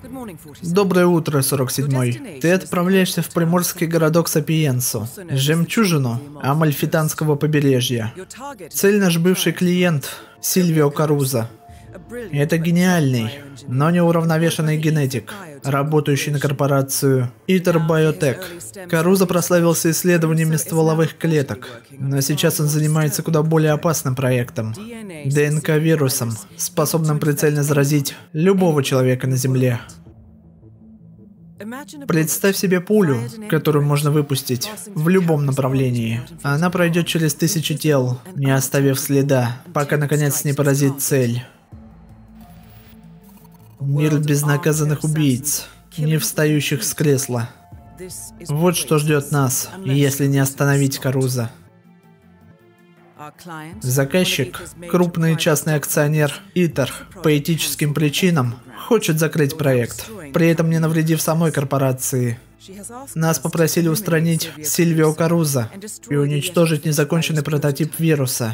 Доброе утро, 47-й. Ты отправляешься в приморский городок Сапиенсо, жемчужину Амальфитанского побережья. Цель — наш бывший клиент Сильвио Карузо. Это гениальный, но неуравновешенный генетик, работающий на корпорацию ITER Biotech. Карузо прославился исследованиями стволовых клеток, но сейчас он занимается куда более опасным проектом — ДНК-вирусом, способным прицельно заразить любого человека на Земле. Представь себе пулю, которую можно выпустить в любом направлении. Она пройдет через тысячи тел, не оставив следа, пока наконец не поразит цель. Мир безнаказанных убийц, не встающих с кресла. Вот что ждет нас, если не остановить Карузо. Заказчик, крупный частный акционер ITER, по этическим причинам хочет закрыть проект, при этом не навредив самой корпорации. Нас попросили устранить Сильвио Карузо и уничтожить незаконченный прототип вируса.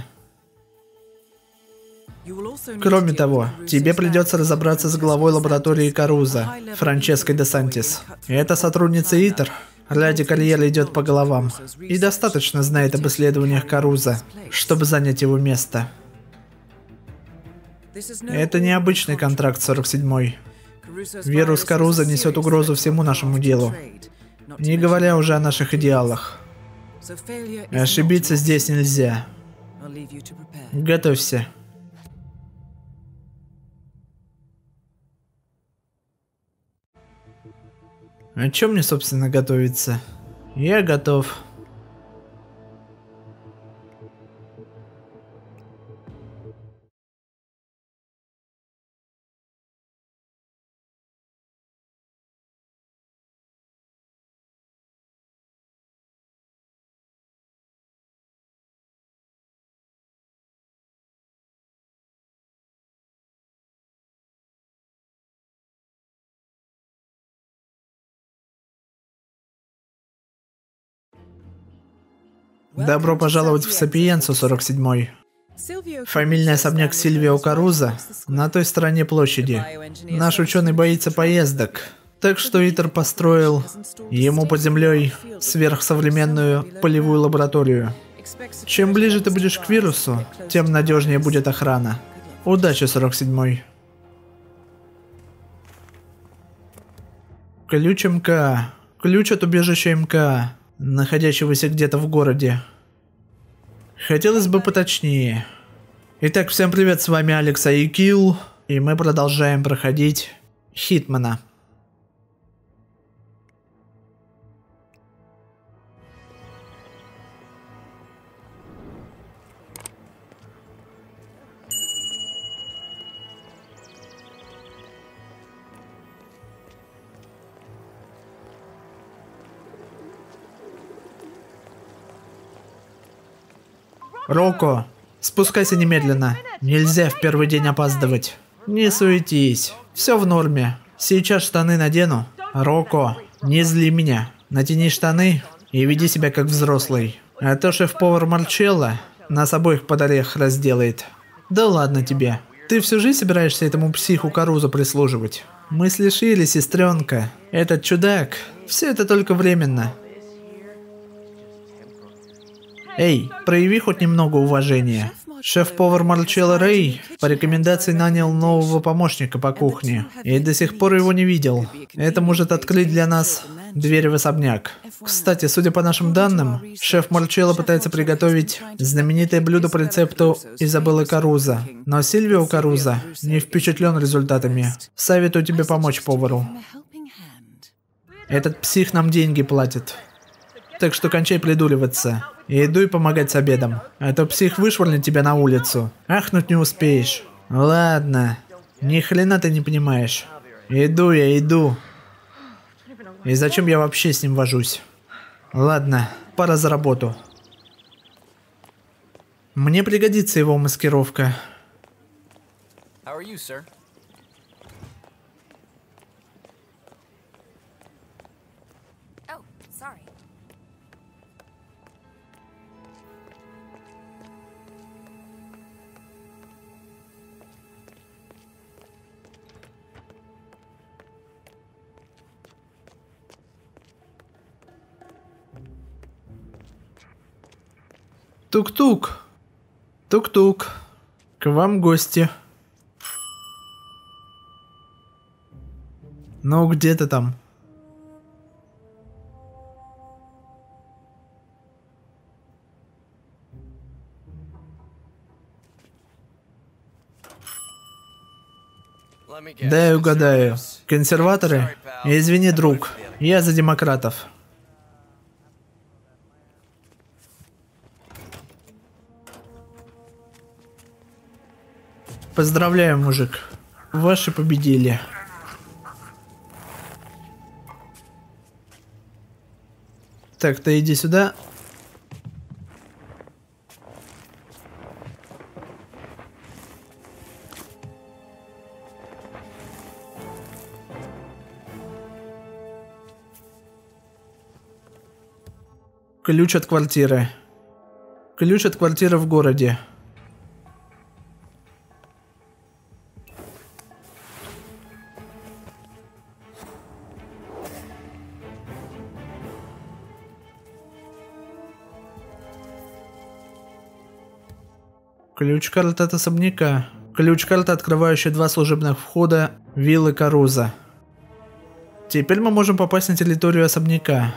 Кроме того, тебе придется разобраться с главой лаборатории Карузо, Франческой де Сантис. Это сотрудница ITER, ради карьеры идет по головам, и достаточно знает об исследованиях Карузо, чтобы занять его место. Это необычный контракт, 47-й. Вирус Карузо несет угрозу всему нашему делу, не говоря уже о наших идеалах. Ошибиться здесь нельзя. Готовься. О чем мне, собственно, готовиться? Я готов. Добро пожаловать в Сапиенсо, 47-й. Фамильный особняк Сильвио Карузо на той стороне площади. Наш ученый боится поездок, так что ITER построил ему под землей сверхсовременную полевую лабораторию. Чем ближе ты будешь к вирусу, тем надежнее будет охрана. Удачи, 47-й. Ключ МК. Ключ от убежища МК, находящегося где-то в городе. Хотелось бы поточнее. Итак, всем привет, с вами Алекс Айкил, и мы продолжаем проходить Хитмана. Роко, спускайся немедленно. Нельзя в первый день опаздывать. Не суетись. Все в норме. Сейчас штаны надену. Роко, не зли меня. Натяни штаны и веди себя как взрослый. А то шеф-повар Марчелло нас обоих под орех разделает. Да ладно тебе. Ты всю жизнь собираешься этому психу Карузо прислуживать? Мысли шире, сестренка. Этот чудак. Все это только временно. Эй, прояви хоть немного уважения. Шеф-повар Марчелло Рэй по рекомендации нанял нового помощника по кухне и до сих пор его не видел. Это может открыть для нас дверь в особняк. Кстати, судя по нашим данным, шеф Марчелло пытается приготовить знаменитое блюдо по рецепту Изабеллы Карузо. Но Сильвио Карузо не впечатлен результатами. Советую тебе помочь повару. Этот псих нам деньги платит. Так что кончай придуриваться. И иду и помогать с обедом. А то псих вышвырнет тебя на улицу. Ахнуть не успеешь. Ладно. Ни хрена ты не понимаешь. Иду я, иду. И зачем я вообще с ним вожусь? Ладно, пора за работу. Мне пригодится его маскировка. Тук-тук. Тук-тук. К вам гости. Ну, где ты там? Дай угадаю. Консерваторы? Извини, друг. Я за демократов. Поздравляю, мужик. Ваши победили. Так, ты иди сюда. Ключ от квартиры. Ключ от квартиры в городе. Ключ-карта от особняка. Ключ-карта, открывающая 2 служебных входа виллы Каруза. Теперь мы можем попасть на территорию особняка.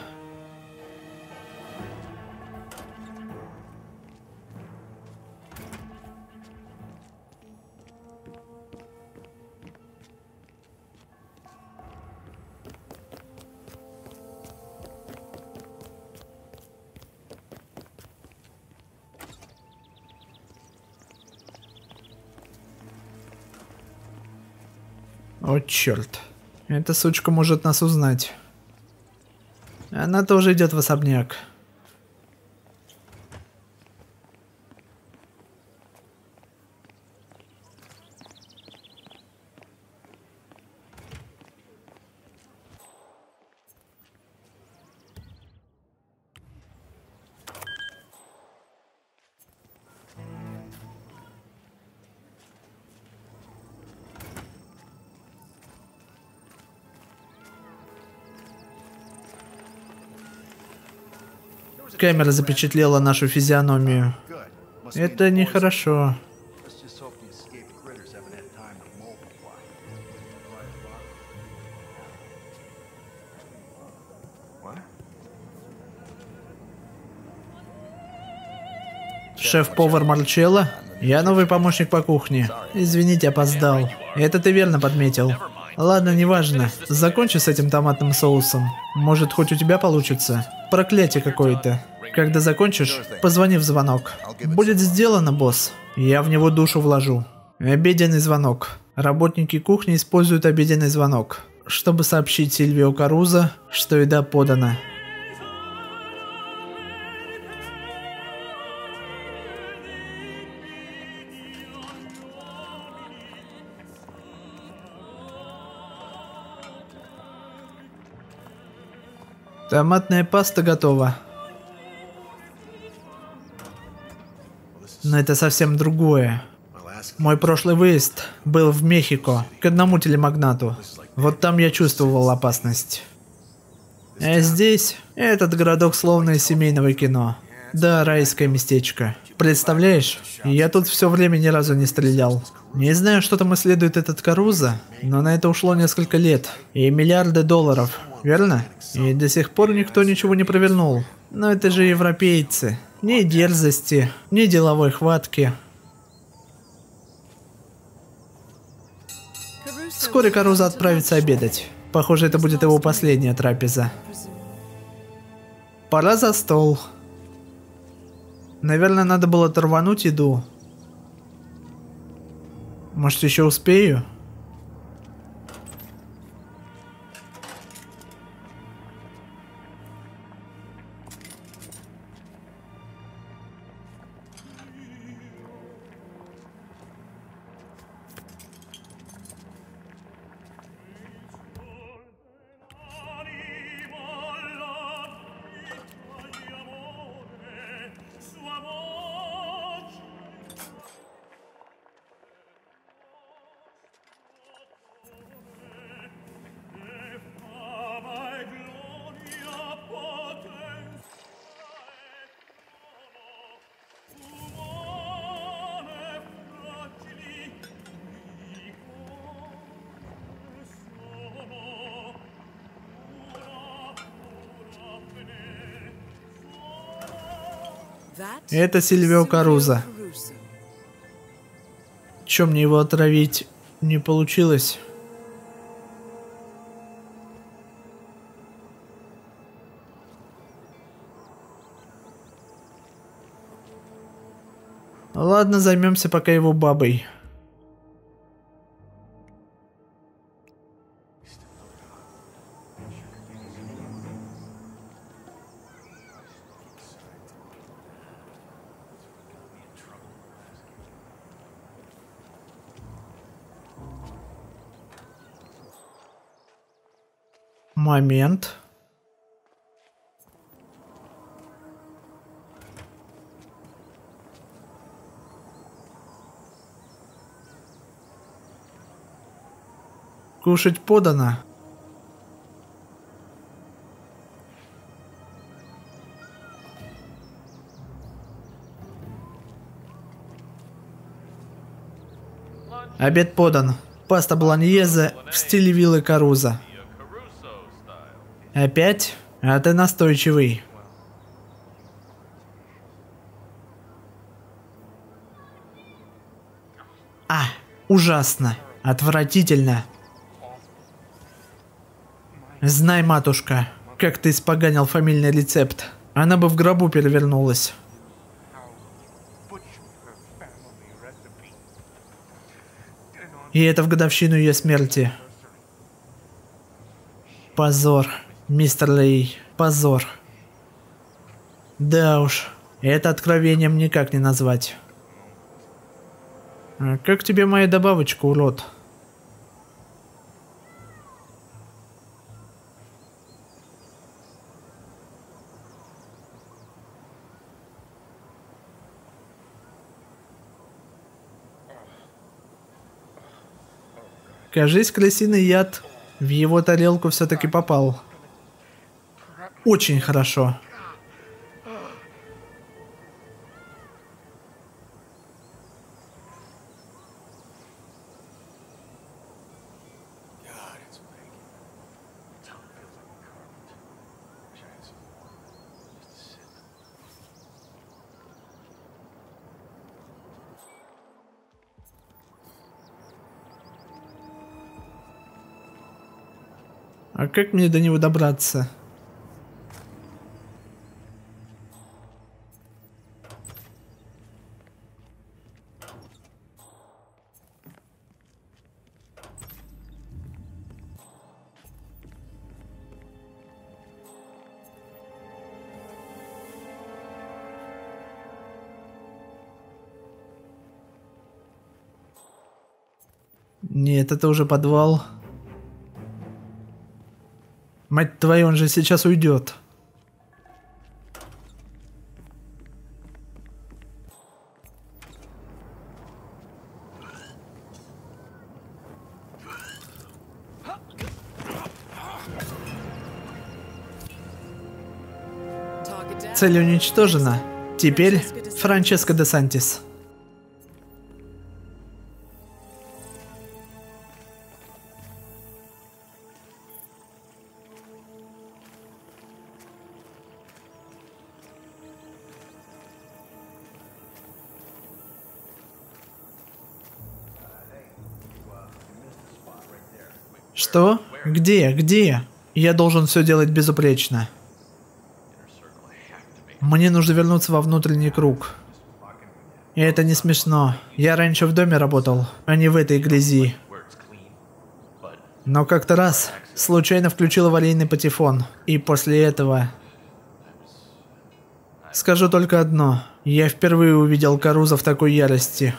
О, черт. Эта сучка может нас узнать. Она тоже идет в особняк. Камера запечатлела нашу физиономию. Это нехорошо. Шеф-повар Марчелло? Я новый помощник по кухне. Извините, опоздал. Это ты верно подметил. Ладно, неважно. Закончи с этим томатным соусом. Может, хоть у тебя получится. Проклятие какое-то. Когда закончишь, позвони в звонок. Будет сделано, босс. Я в него душу вложу. Обеденный звонок. Работники кухни используют обеденный звонок, чтобы сообщить Сильвио Карузо, что еда подана. Томатная паста готова. Но это совсем другое. Мой прошлый выезд был в Мехико, к одному телемагнату. Вот там я чувствовал опасность. А здесь этот городок словно из семейного кино. Да, райское местечко. Представляешь, я тут все время ни разу не стрелял. Не знаю, что там исследует этот Карузо, но на это ушло несколько лет. И миллиарды долларов, верно? И до сих пор никто ничего не провернул. Но это же европейцы. Ни дерзости, ни деловой хватки. Вскоре Карузо отправится обедать. Похоже, это будет его последняя трапеза. Пора за стол. Наверное, надо было оторвануть еду. Может, еще успею? Это Сильвио Карузо. Чё, мне его отравить не получилось? Ладно, займемся пока его бабой. Момент. Кушать подано. Обед подан. Паста болоньезе в стиле виллы Карузо. Опять? А ты настойчивый. Ужасно. Отвратительно. Знай, матушка, как ты испоганил фамильный рецепт. Она бы в гробу перевернулась. И это в годовщину ее смерти. Позор, мистер Лей, позор. Да уж, это откровением никак не назвать. А как тебе моя добавочка, урод? Кажись, крысиный яд в его тарелку все-таки попал. Очень хорошо. А как мне до него добраться? Нет, это уже подвал. Мать твою, он же сейчас уйдет. Цель уничтожена. Теперь Франческо де Сантис. Что? Где? Где? Я должен все делать безупречно. Мне нужно вернуться во внутренний круг. И это не смешно. Я раньше в доме работал, а не в этой грязи. Но как-то раз случайно включил аварийный патефон. И после этого... Скажу только одно. Я впервые увидел Карузо в такой ярости.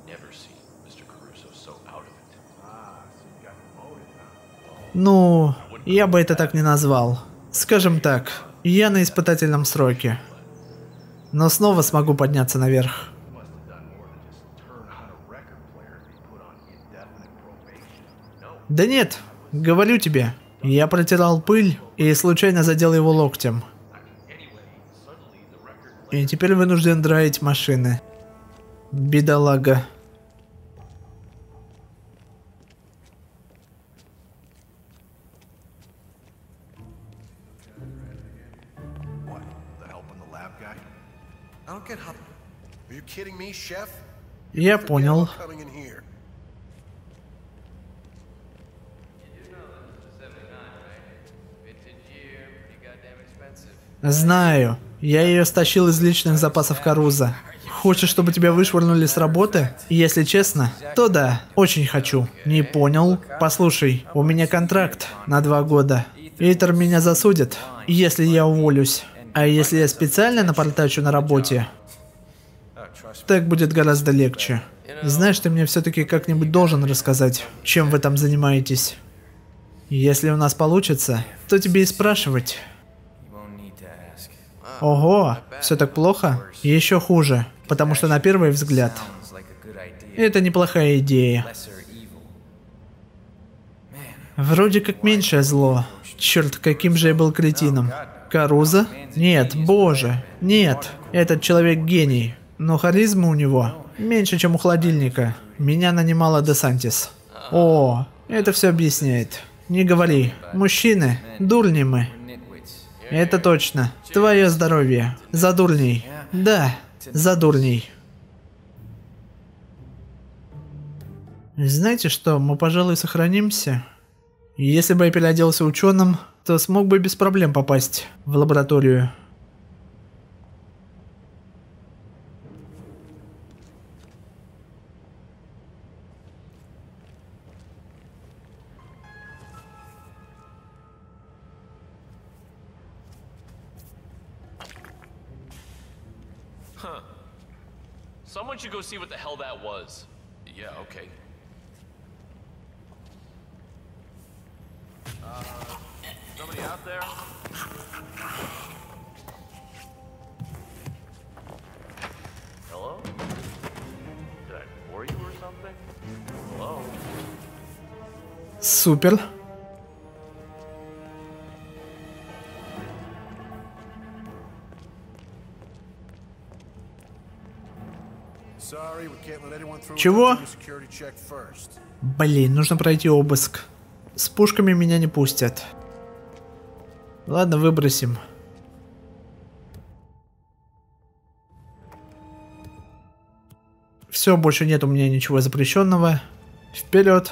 Ну, я бы это так не назвал. Скажем так, я на испытательном сроке. Но снова смогу подняться наверх. Да нет, говорю тебе, я протирал пыль и случайно задел его локтем. И теперь вынужден драить машины. Бедолага. Я понял. Знаю. Я ее стащил из личных запасов Каруза. Хочешь, чтобы тебя вышвырнули с работы? Если честно, то да, очень хочу. Не понял? Послушай, у меня контракт на 2 года. Итер меня засудит, если я уволюсь. А если я специально напортачу на работе, так будет гораздо легче. Знаешь, ты мне все-таки как-нибудь должен рассказать, чем вы там занимаетесь. Если у нас получится, то тебе и спрашивать. Ого, все так плохо? Еще хуже, потому что на первый взгляд это неплохая идея. Вроде как меньшее зло. Черт, каким же я был кретином. Каруза? Нет, боже, нет. Этот человек гений. Но харизма у него меньше, чем у холодильника. Меня нанимала Десантис. О, это все объясняет. Не говори. Мужчины, дурни мы. Это точно. Твое здоровье. За дурней. Да, за дурней. Знаете что, мы, пожалуй, сохранимся. Если бы я переоделся ученым, то смог бы без проблем попасть в лабораторию. Someone should go see what the hell that was. Yeah, okay. Somebody out there? Hello? Did I bore you or something? Hello? Супер. Чего? Блин, нужно пройти обыск. С пушками меня не пустят. Ладно, выбросим. Все, больше нет у меня ничего запрещенного. Вперед.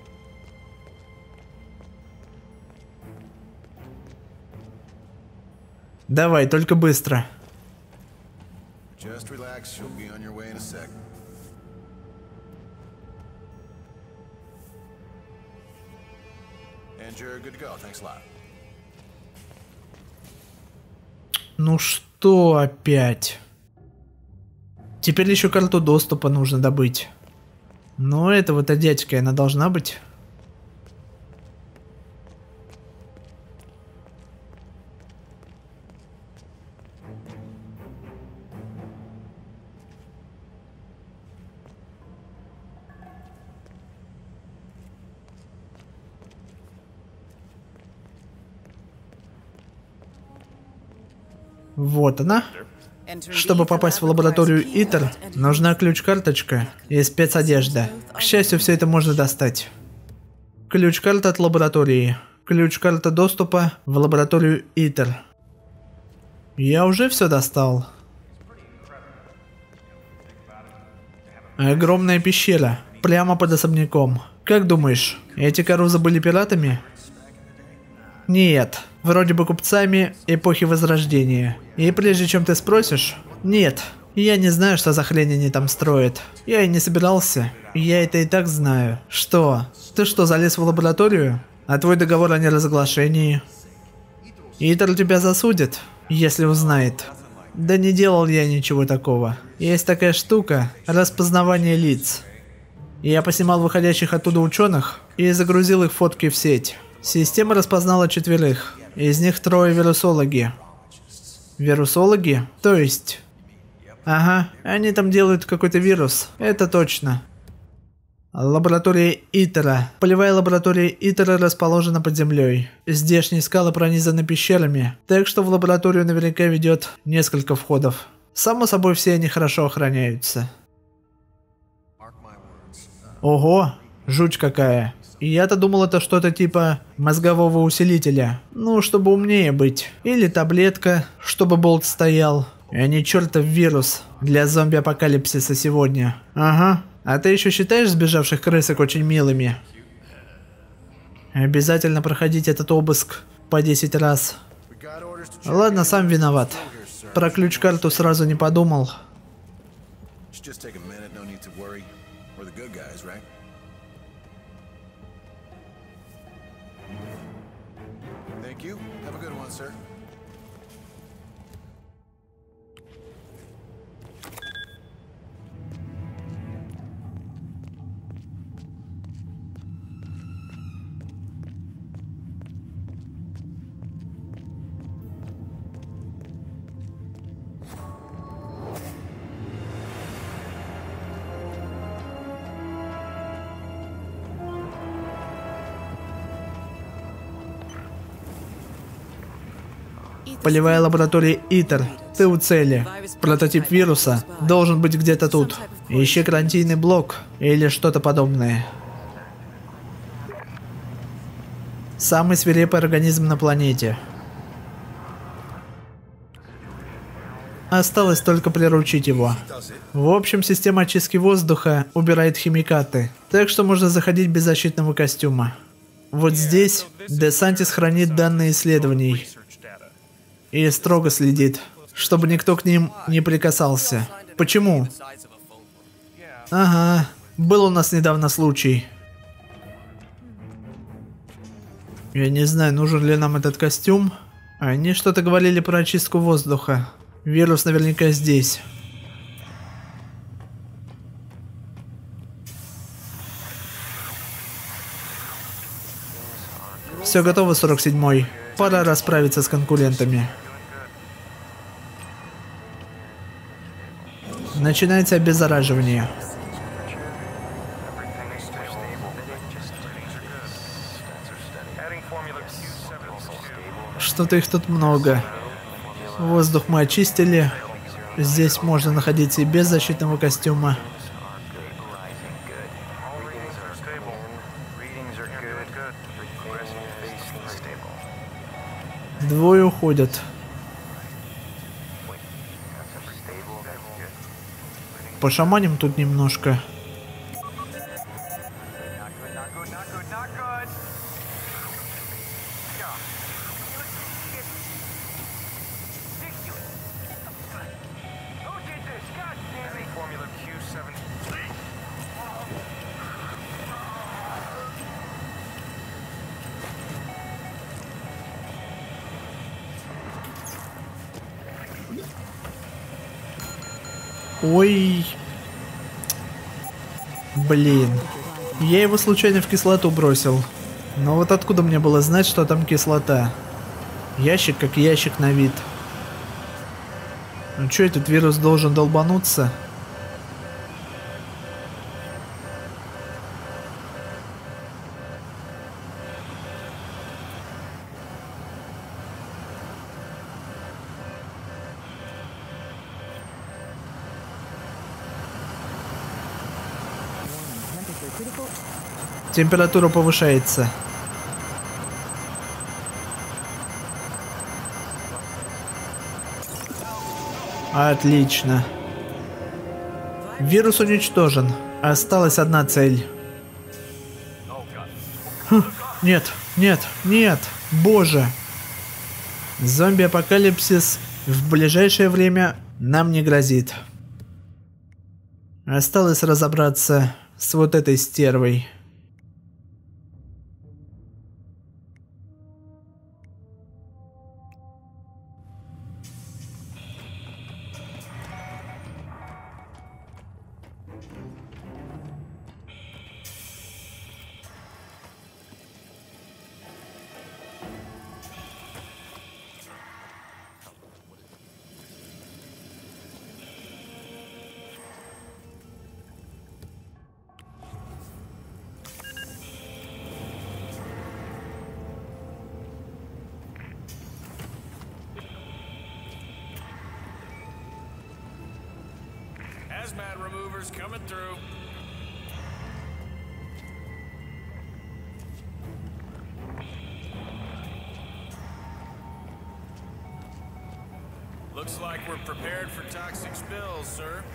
Давай, только быстро. Ну что опять? Теперь еще карту доступа нужно добыть. Но этого-то дядька, она должна быть. Вот она. Чтобы попасть в лабораторию Итер, нужна ключ-карточка и спецодежда. К счастью, все это можно достать. Ключ-карта от лаборатории. Ключ-карта доступа в лабораторию Итер. Я уже все достал. Огромная пещера, прямо под особняком. Как думаешь, эти Каруза были пиратами? Нет, вроде бы купцами эпохи Возрождения. И прежде чем ты спросишь, нет, я не знаю, что за хрень они там строят. Я и не собирался, я это и так знаю. Что? Ты что, залез в лабораторию? А твой договор о неразглашении? Итер тебя засудит, если узнает. Да не делал я ничего такого. Есть такая штука, распознавание лиц. Я поснимал выходящих оттуда ученых и загрузил их фотки в сеть. Система распознала 4. Из них 3 вирусологи. Вирусологи? То есть... Ага, они там делают какой-то вирус. Это точно. Лаборатория Итера. Полевая лаборатория Итера расположена под землей. Здешние скалы пронизаны пещерами, так что в лабораторию наверняка ведет несколько входов. Само собой, все они хорошо охраняются. Ого, жуть какая. Я-то думал, это что-то типа мозгового усилителя. Ну, чтобы умнее быть. Или таблетка, чтобы болт стоял. И они чертов вирус для зомби-апокалипсиса сегодня. Ага. А ты еще считаешь сбежавших крысок очень милыми? Обязательно проходить этот обыск по 10 раз. Ладно, сам виноват. Про ключ-карту сразу не подумал. Полевая лаборатория ИТЕР. Ты у цели. Прототип вируса должен быть где-то тут. Ищи карантинный блок или что-то подобное. Самый свирепый организм на планете. Осталось только приручить его. В общем, система очистки воздуха убирает химикаты, так что можно заходить без защитного костюма. Вот здесь Десантис хранит данные исследований. И строго следит, чтобы никто к ним не прикасался. Почему? Ага, был у нас недавно случай. Я не знаю, нужен ли нам этот костюм. Они что-то говорили про очистку воздуха. Вирус наверняка здесь. Все готово, 47-й. Пора расправиться с конкурентами. Начинается обеззараживание. Что-то их тут много. Воздух мы очистили. Здесь можно находиться и без защитного костюма. Двое уходят. Пошаманим тут немножко. Ой. Блин. Я его случайно в кислоту бросил. Но вот откуда мне было знать, что там кислота? Ящик как ящик на вид. Ну чё, этот вирус должен долбануться? Температура повышается. Отлично. Вирус уничтожен. Осталась одна цель. Нет, нет, нет. Боже. Зомби-апокалипсис в ближайшее время нам не грозит. Осталось разобраться с вот этой стервой. Hazmat removers coming through. Looks like we're prepared for toxic spills, sir.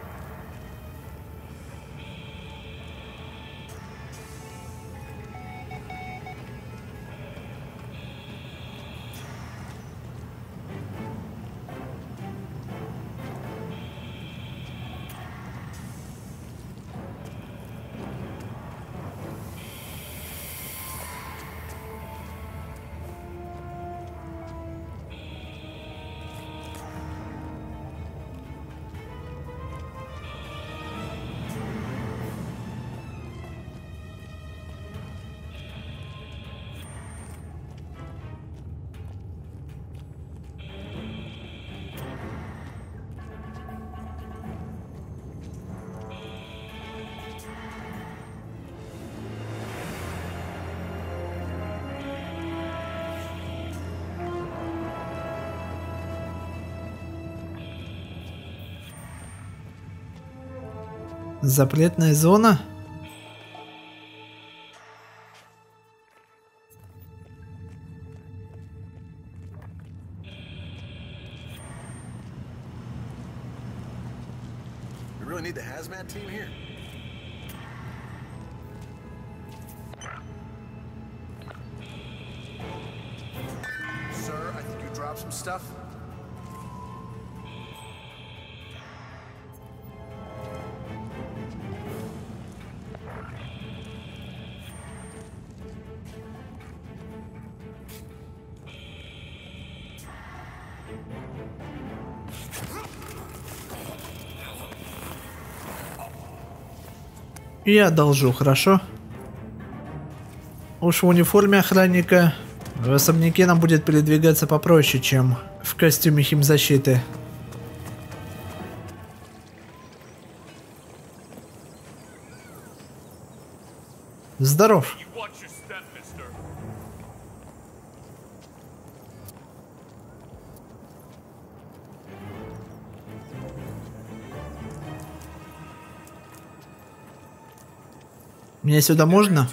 Запретная зона? We really need the hazmat team here. Sir, I think you dropped some stuff. Я одолжу, хорошо? Уж в униформе охранника в особняке нам будет передвигаться попроще, чем в костюме химзащиты. Здоров. Мне сюда можно?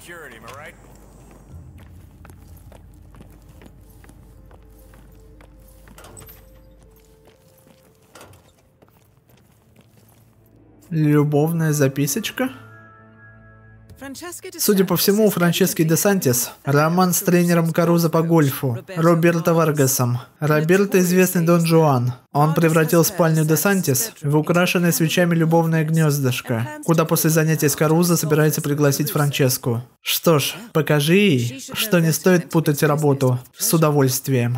Любовная записочка? Судя по всему, у Франчески де Сантис роман с тренером Карузо по гольфу, Роберто Варгасом. Роберто — известный Дон Жуан. Он превратил спальню де Сантис в украшенное свечами любовное гнездышко, куда после занятий с Карузо собирается пригласить Франческу. Что ж, покажи ей, что не стоит путать работу с удовольствием.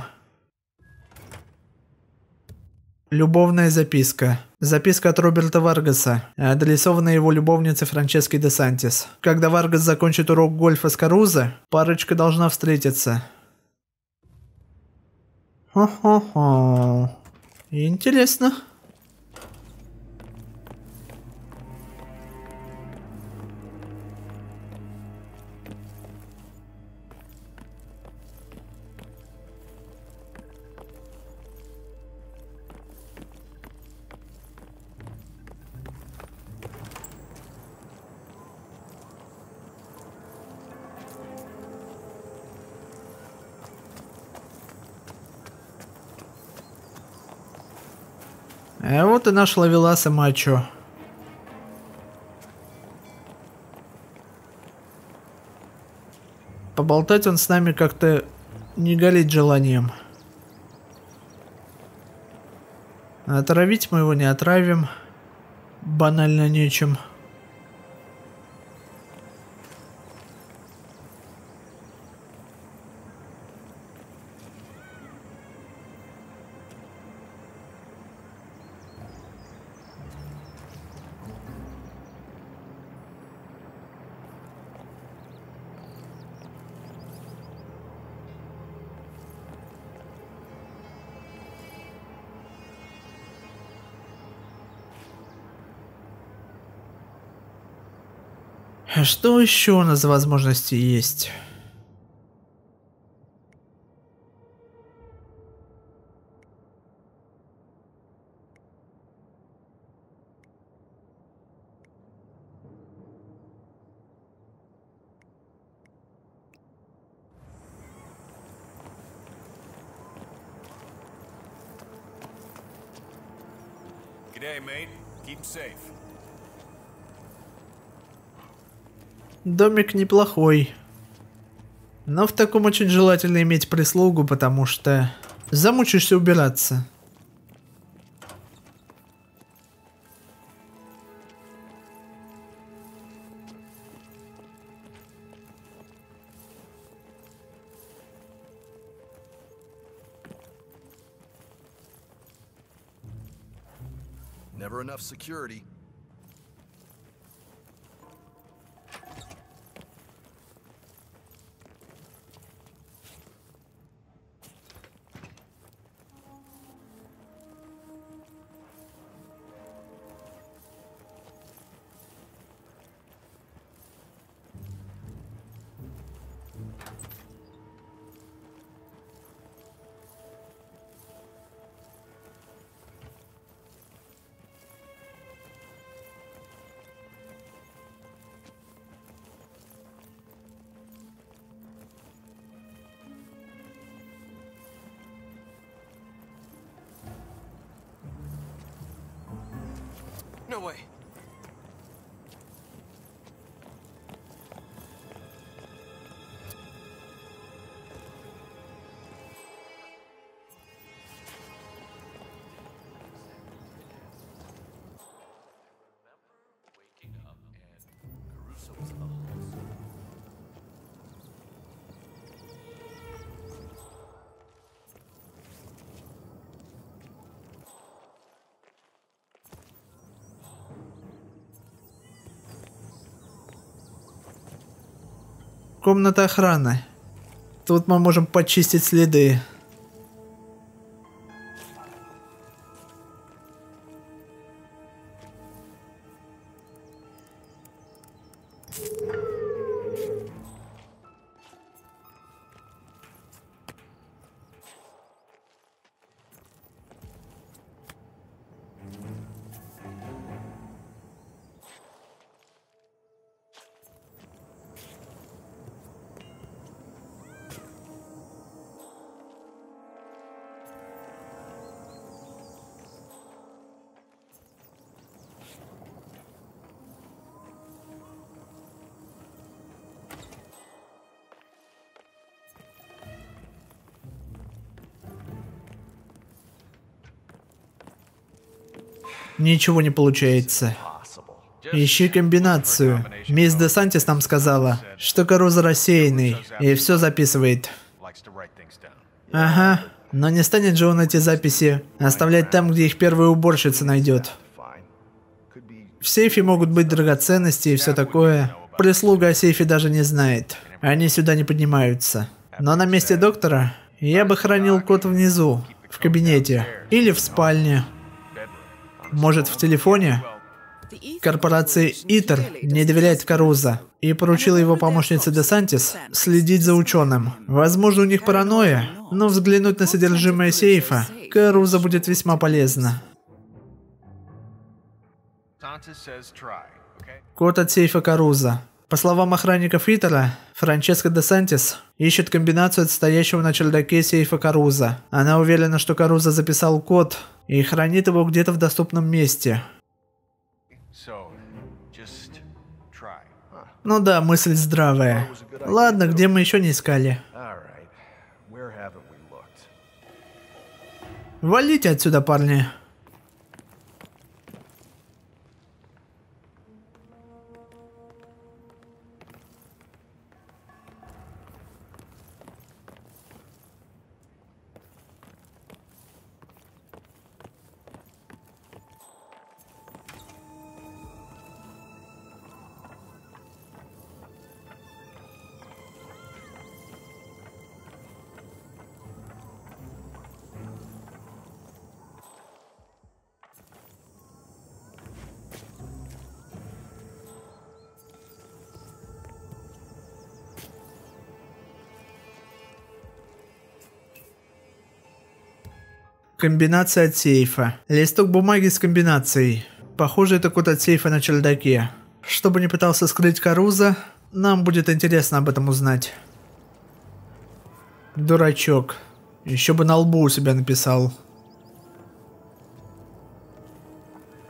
Любовная записка. Записка от Роберта Варгаса, адресованная его любовнице Франческе де Сантис. Когда Варгас закончит урок гольфа с Карузо, парочка должна встретиться. Хо-хо-хо. Интересно. А вот и наш ловелас и мачо. Поболтать он с нами как-то не горит желанием. Отравить мы его не отравим. Банально нечем. А что еще у нас за возможности есть? day, mate. Keep him safe. Домик неплохой. Но в таком очень желательно иметь прислугу, потому что замучишься убираться. Never enough security. No way. Waking up and Caruso was in the halls. Комната охраны. Тут мы можем почистить следы. Ничего не получается. Ищи комбинацию. Мисс Де Сантис нам сказала, что Карузо рассеянный, и все записывает. Ага, но не станет же он эти записи оставлять там, где их первая уборщица найдет. В сейфе могут быть драгоценности и все такое. Прислуга о сейфе даже не знает. Они сюда не поднимаются. Но на месте доктора я бы хранил код внизу, в кабинете или в спальне. Может, в телефоне? Корпорация ИТЕР не доверяет Карузо и поручила его помощнице Де Сантис следить за ученым. Возможно, у них паранойя, но взглянуть на содержимое сейфа Карузо будет весьма полезно. Код от сейфа Карузо. По словам охранников ИТЕРа, Франческа Де Сантис ищет комбинацию от стоящего на чердаке сейфа Карузо. Она уверена, что Карузо записал код и хранит его где-то в доступном месте. Ну да, мысль здравая. Ладно, где мы еще не искали? Валите отсюда, парни. Комбинация от сейфа. Листок бумаги с комбинацией. Похоже, это код от сейфа на чердаке. Что бы ни пытался скрыть Карузо, нам будет интересно об этом узнать. Дурачок. Еще бы на лбу у себя написал.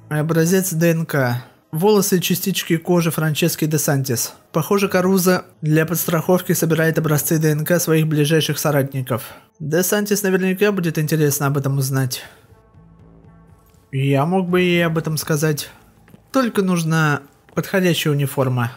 Образец ДНК. Волосы и частички кожи Франчески де Сантис. Похоже, Карузо для подстраховки собирает образцы ДНК своих ближайших соратников. Де Сантис наверняка будет интересно об этом узнать. Я мог бы ей об этом сказать. Только нужна подходящая униформа.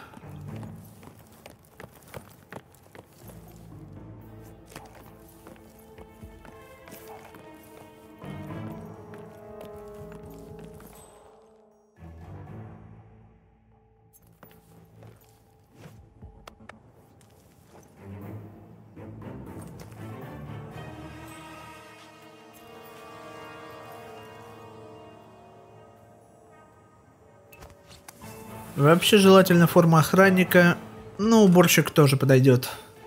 Вообще желательно форма охранника, но уборщик тоже подойдет.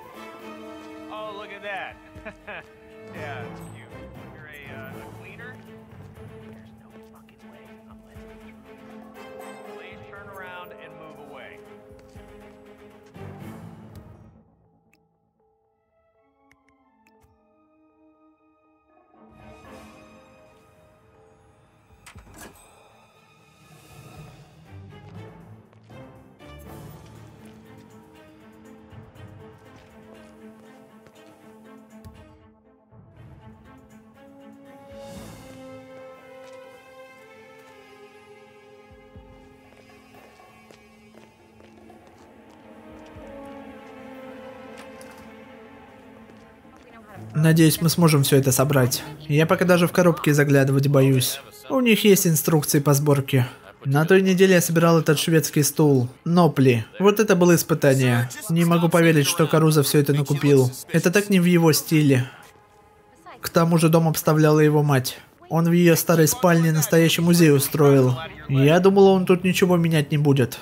Надеюсь, мы сможем все это собрать. Я пока даже в коробке заглядывать боюсь. У них есть инструкции по сборке. На той неделе я собирал этот шведский стул. Нопли. Вот это было испытание. Не могу поверить, что Карузо все это накупил. Это так не в его стиле. К тому же дом обставляла его мать. Он в ее старой спальне настоящий музей устроил. Я думал, он тут ничего менять не будет.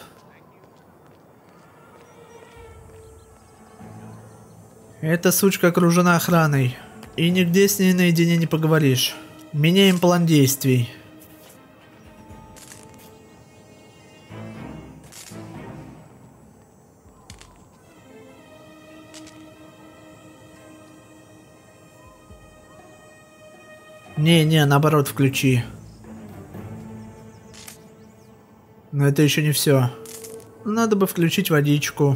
Эта сучка окружена охраной. И нигде с ней наедине не поговоришь. Меняем план действий. Не, наоборот, включи. Но это еще не все. Надо бы включить водичку.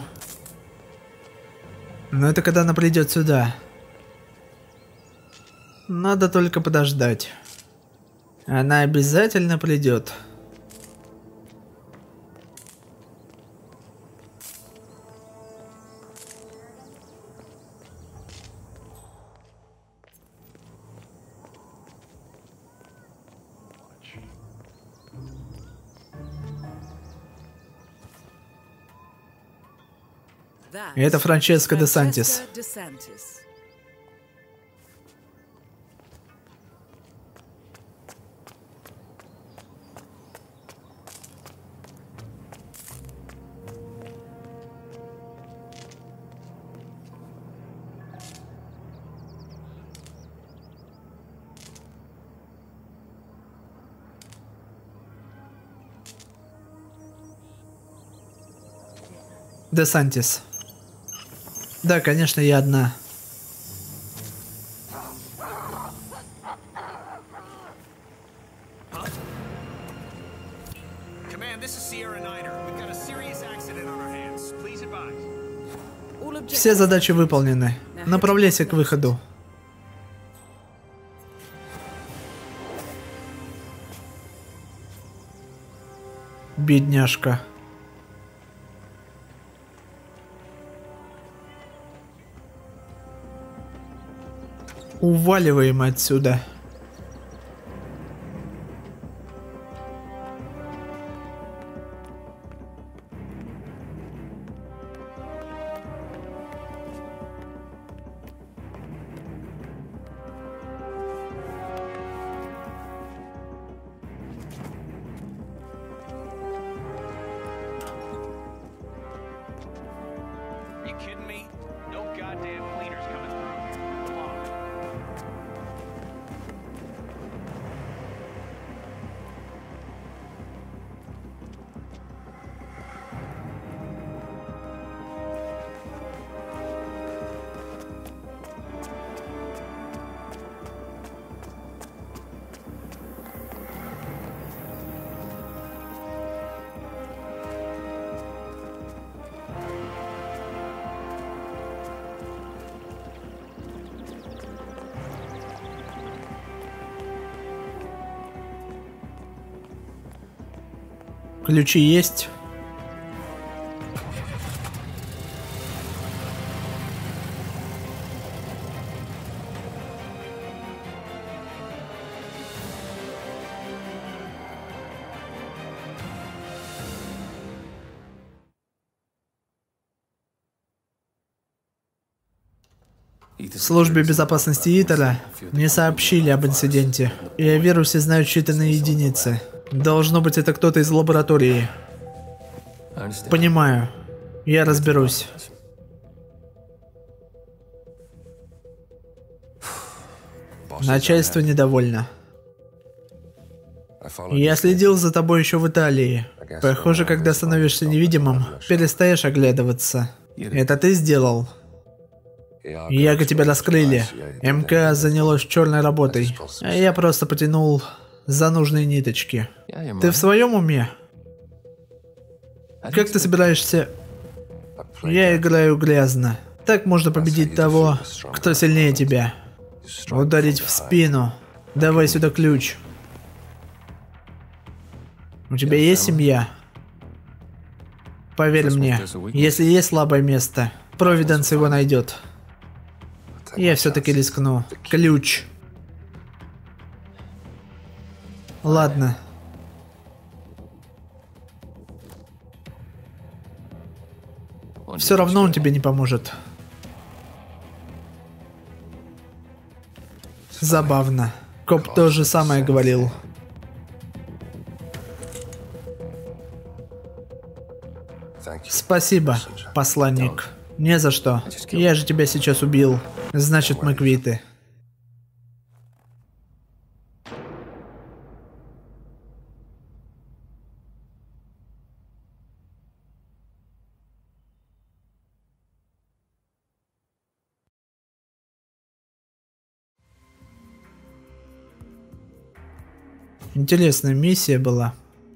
Но это когда она придет сюда. Надо только подождать. Она обязательно придет. Это Франческо де Сантис. Де Сантис. Да, конечно, я одна. Все задачи выполнены. Направляйся к выходу. Бедняжка. Уваливаем отсюда. Ключи есть. В службе безопасности Итера мне сообщили об инциденте, и о вирусе знают считанные единицы. Должно быть, это кто-то из лаборатории. Понимаю. Я разберусь. Начальство недовольно. Я следил за тобой еще в Италии. Похоже, когда становишься невидимым, перестаешь оглядываться. Это ты сделал? Яго тебя раскрыли. МК занялось черной работой, а я просто потянул за нужные ниточки. Ты в своем уме? Как ты собираешься... Я играю грязно. Так можно победить того, кто сильнее тебя. Ударить в спину. Давай сюда ключ. У тебя есть семья? Поверь мне, если есть слабое место, Провиденс его найдет. Я все-таки рискну. Ключ. Ладно. Все равно он тебе не поможет. Забавно. Коп то же самое говорил. Спасибо, посланник. Не за что. Я же тебя сейчас убил. Значит, мы квиты. Интересная миссия была.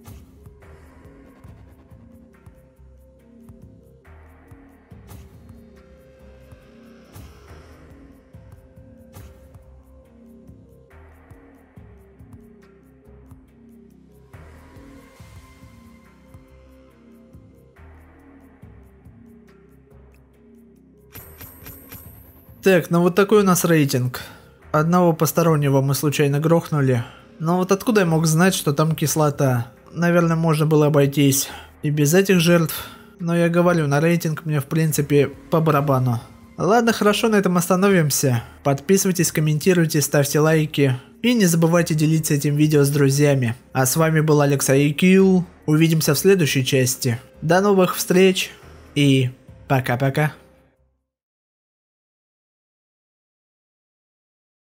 Так, ну вот такой у нас рейтинг. Одного постороннего мы случайно грохнули. Но вот откуда я мог знать, что там кислота? Наверное, можно было обойтись и без этих жертв. Но я говорю, на рейтинг мне в принципе по барабану. Ладно, хорошо, на этом остановимся. Подписывайтесь, комментируйте, ставьте лайки. И не забывайте делиться этим видео с друзьями. А с вами был Алекс IQ. Увидимся в следующей части. До новых встреч и пока-пока.